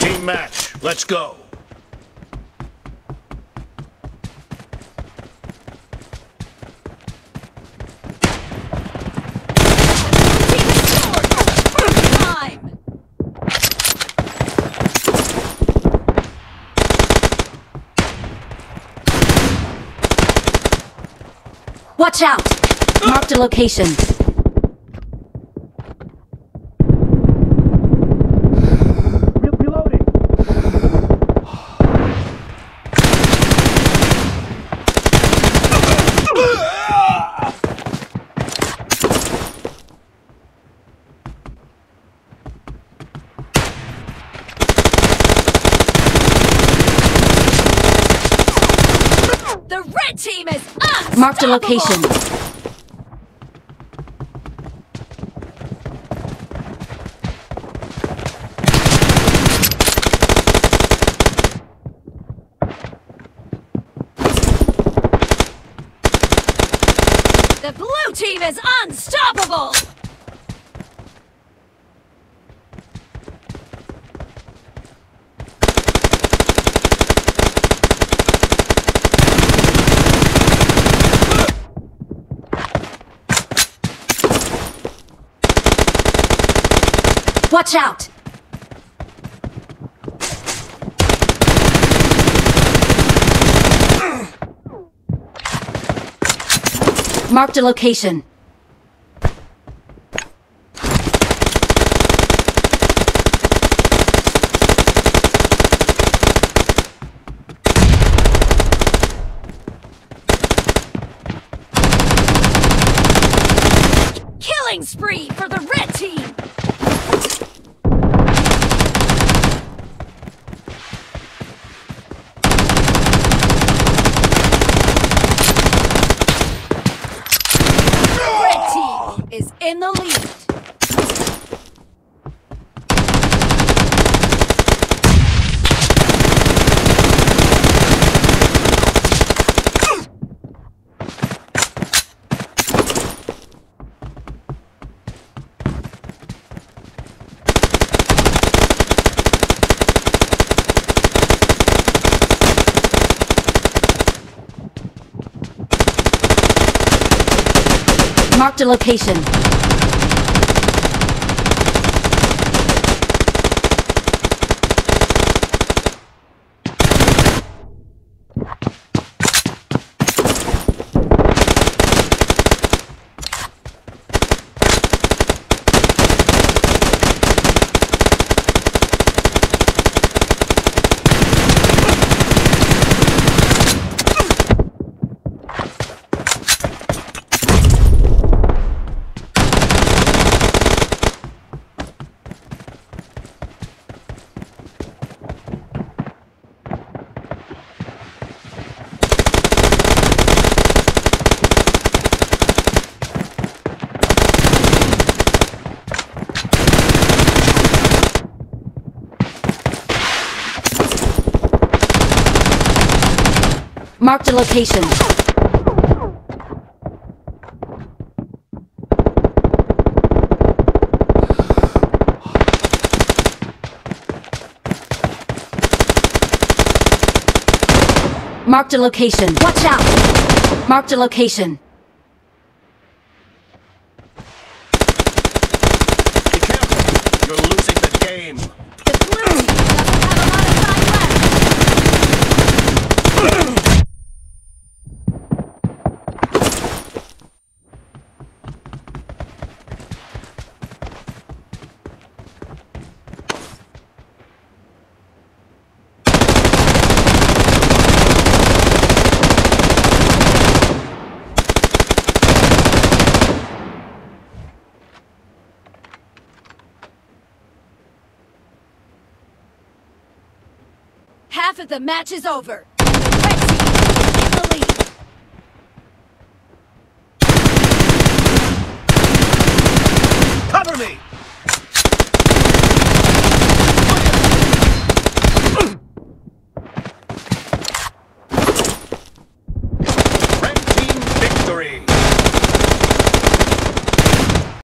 Team match, let's go. Watch out! Marked a location. Reloading. The red team is unstoppable! Marked a location. The blue team is unstoppable! Watch out! Marked a location. Killing spree for the red team! Is in the lead. Marked a location. Marked a location. Marked a location. Watch out! Marked a location. Be careful, you're losing the game. The blue team doesn't have a lot of time left. Half of the match is over.